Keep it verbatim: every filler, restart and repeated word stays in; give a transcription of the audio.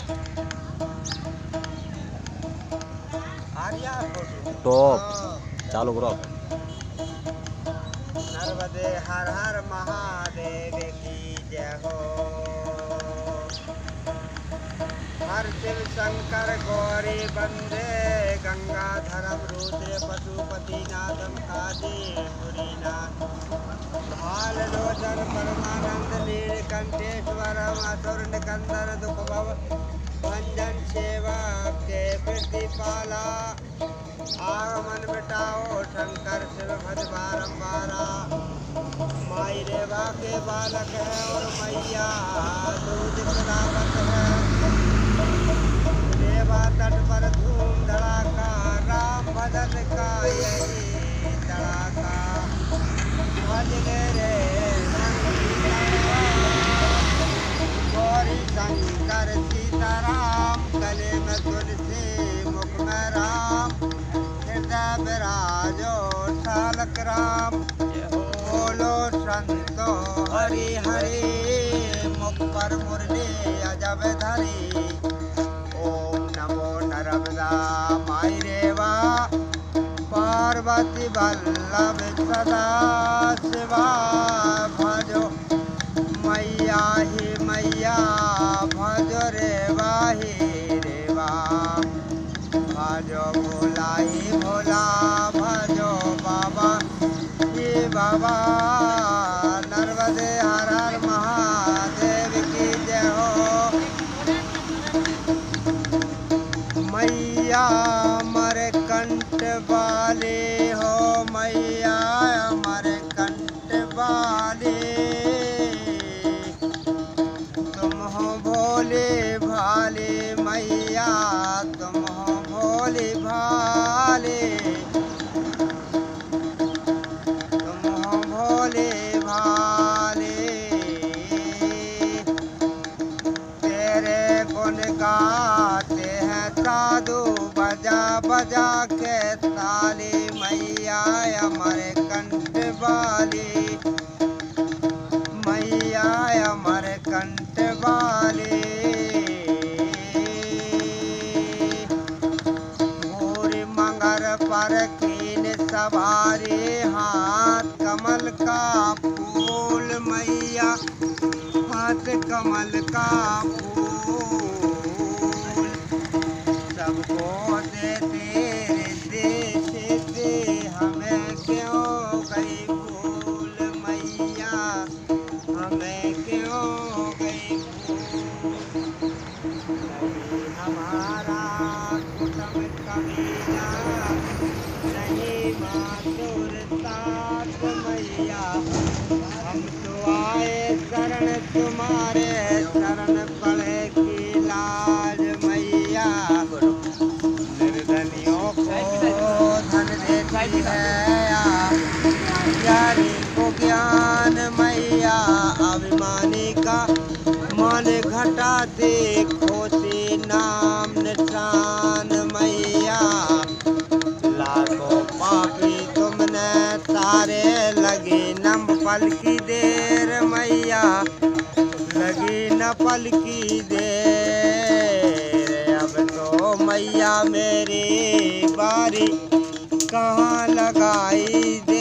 Top चालू करो। नर्मदे हर हर महादेव की जय हो। हर शिव शंकर गौरी वंदे गंगाधरम रुद्र पशुपति नाथम काशीपुरीनाथ भाल लोचन परमानंद नीलकंठेश्वरम असुर निकंदन दुख भव भंजन सेवा के प्रतिपाला आगमन मिटाओ शंकर शिव भज बारंबारा। माई रेवा के बालक है और मैया दूध पिलावत है। रेवा तट पर धूम धड़ाका राम भजन का यही धड़ाका। भज ले रे गौरी शंकर सीताराम गले में तुलसी मुख में राम हृदय विराजो ठालक राम। बोलो संतो हरि हरि मुख पर मुरली अजब धरी। ओम नमो नर्मदा माई रेवा पार्वती वल्लभ सदा शिवा भजो मैया ही मैया भजो रेवा ही रेवा भजो भोला ही भोला भजो बाबा ही बाबा। नर्मदे हर हर महादेव की जय हो। मैया हमारे कंठ वाले हो मैया हमारे कंठ वाले। तुम हो भोले भाले मैया तुम हो भोले भाले। तुम हो भोले भाले तेरे गुण गाते हैं साधु बजा बजा के ताली मैया हमारे कंठ वाली मैया हमारे कंठ वाली। भूरी मंगर पर कीन सवारी हाथ कमल का फूल मैया हाथ कमल का फूल। सबको दे तेरे देश दे हमें क्यों गई भूल मैया हमें क्यों गई भूल। नहीं हमारा कुटुंब कबीला नहीं मातुर तात मैया। हम तो आए शरण तुम्हारे शरण पड़े की लाज मैया। निर्धनियों को धन देती है ज्ञानी को ज्ञान मैया। अभिमानी का मान घटाते खोते नाम निशान मैया। लाखों पापी तुमने तारे लगी नम पल की देर मैया लगी न पल की देर। अब तो मैया मेरी बारी कहाँ लगाई दे।